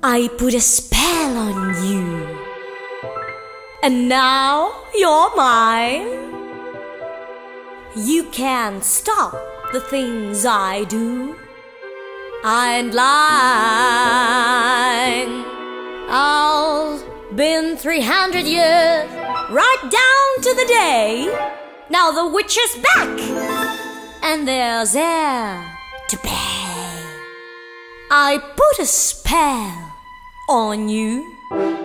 I put a spell on you, and now you're mine. You can't stop the things I do. I ain't lying. I've been 300 years, right down to the day. Now the witch is back, and there's heir to pay. I put a spell on you.